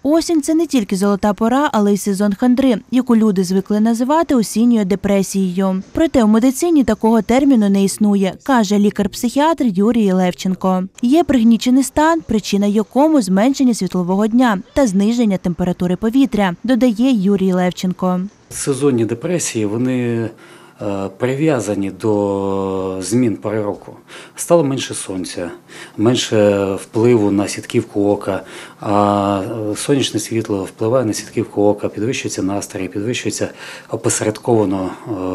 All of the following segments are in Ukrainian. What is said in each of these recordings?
Осінь – це не тільки золота пора, але й сезон хандри, яку люди звикли називати осінньою депресією. Проте у медицині такого терміну не існує, каже лікар-психіатр Юрій Левченко. Є пригнічений стан, причина якому зменшення світлового дня та зниження температури повітря, додає Юрій Левченко. Сезонні депресії, вони прив'язані до змін пори року. Стало менше сонця, менше впливу на сітківку ока, а сонячне світло впливає на сітківку ока, підвищується настрій, підвищується опосередковано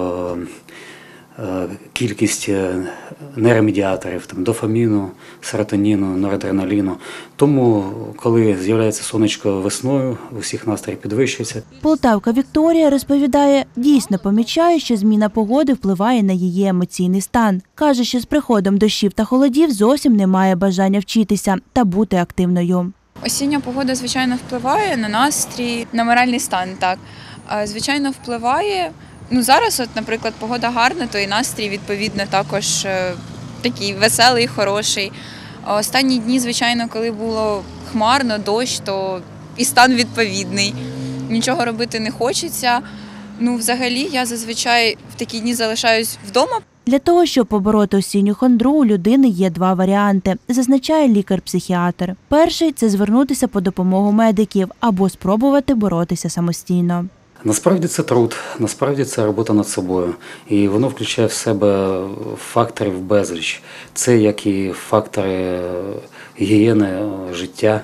кількість нейромедіаторів, дофаміну, серотоніну, норадреналіну. Тому, коли з'являється сонечко весною, у всіх настрій підвищується. Полтавка Вікторія розповідає, дійсно помічає, що зміна погоди впливає на її емоційний стан. Каже, що з приходом дощів та холодів зовсім немає бажання вчитися та бути активною. Осіння погода, звичайно, впливає на настрій, на моральний стан, так. Звичайно, впливає. Зараз, наприклад, погода гарна, то і настрій, відповідно, також такий веселий, хороший. Останні дні, звичайно, коли було хмарно, дощ, то і стан відповідний. Нічого робити не хочеться. Взагалі, я зазвичай в такі дні залишаюсь вдома. Для того, щоб побороти осінню хандру, у людини є два варіанти, зазначає лікар-психіатр. Перший – це звернутися по допомогу медиків або спробувати боротися самостійно. Насправді це труд, насправді це робота над собою. І воно включає в себе факторів безліч. Це як і фактори гігієни життя,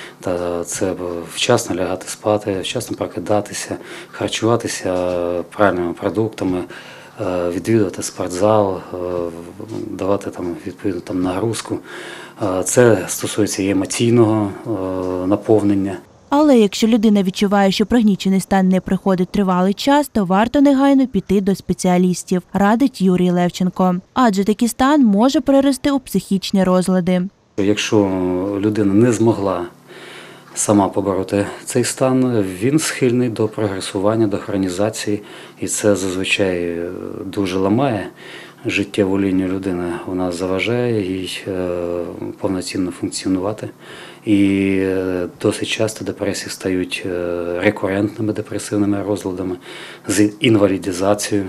це вчасно лягати спати, вчасно прокидатися, харчуватися правильними продуктами, відвідувати спортзал, давати відповідну нагрузку. Це стосується і емоційного наповнення. Але якщо людина відчуває, що пригнічений стан не приходить тривалий час, то варто негайно піти до спеціалістів, радить Юрій Левченко. Адже такий стан може перерости у психічні розлади. Якщо людина не змогла сама побороти цей стан, він схильний до прогресування, до хронізації, і це зазвичай дуже ламає життєву лінію людини. Вона заважає їй повноцінно функціонувати. І досить часто депресії стають рекурентними депресивними розладами з інвалідизацією,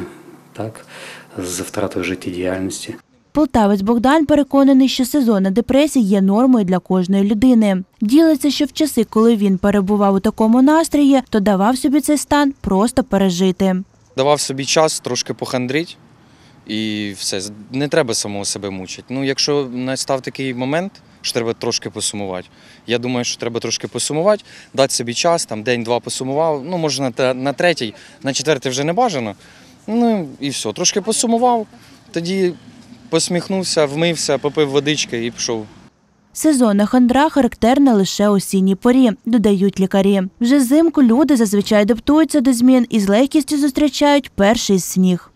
з втратою життєдіяльності. Полтавець Богдан переконаний, що сезонна депресія є нормою для кожної людини. Ділиться, що в часи, коли він перебував у такому настрої, то давав собі цей стан просто пережити. Давав собі час трошки похандрити і все, не треба самого себе мучити. Якщо настав такий момент, що треба трошки посумувати. Я думаю, що треба трошки посумувати, дати собі час, день-два посумував, може на третій, на четвертий вже не бажано. І все, трошки посумував, тоді посміхнувся, вмився, попив водички і пішов. Сезонна хандра характерна лише осінній порі, додають лікарі. Вже взимку люди зазвичай адаптуються до змін і з легкістю зустрічають перший сніг.